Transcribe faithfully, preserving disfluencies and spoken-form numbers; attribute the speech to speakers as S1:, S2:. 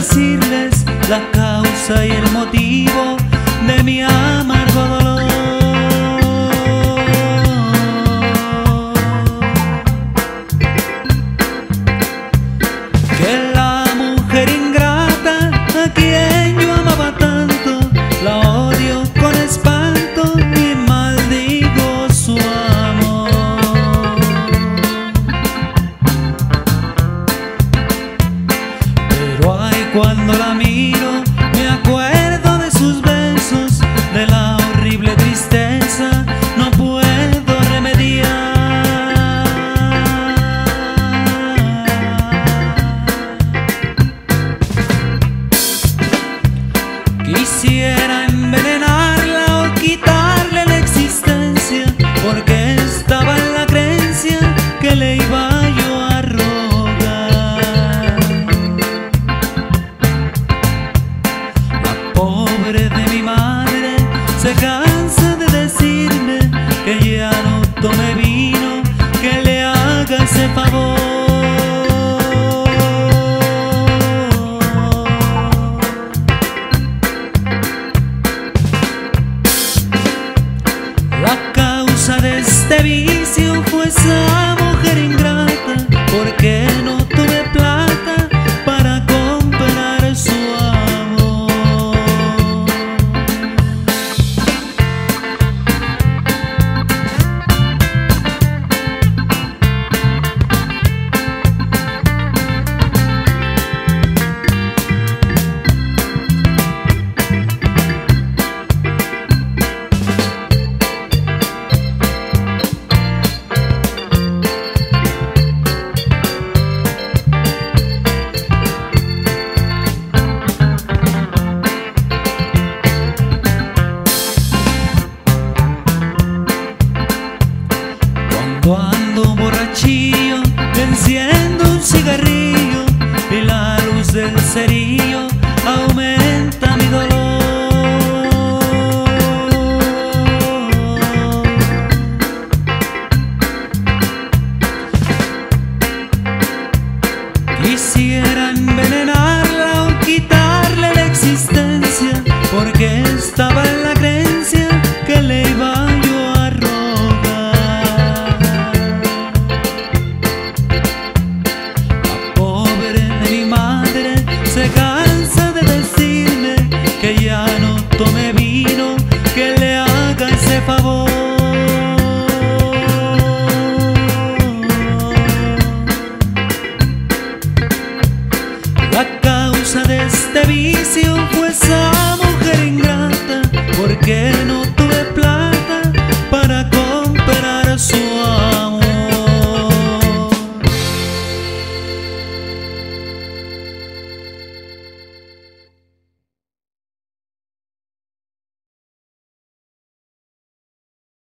S1: decirles la causa y el motivo de mi amargo dolor. Que la mujer ingrata a quien yo amaba tanto, la odio con espanto y maldigo su amor. Pero ay, cuando la miro me acuerdo de sus besos, de la horrible tristeza no puedo remediar. Quisiera envenenarla o quitarle la existencia, porque estaba en la creencia que le iba yo a rogar. La pobre de mi madre se cansa de decirme que ya no tome vino, que le haga ese favor. La causa de este vicio fue esa mujer ingrata, porque no tuve plata para comprar su amor. Cuando borrachillo enciendo un cigarrillo y la luz del cerillo aumenta mi dolor. Quisiera envenenarla o quitarle la existencia, porque estaba en la creencia que le iba yo a rogar. La pobre de mi madre se cansa de decirme que ya no tome vino, que le haga ese favor.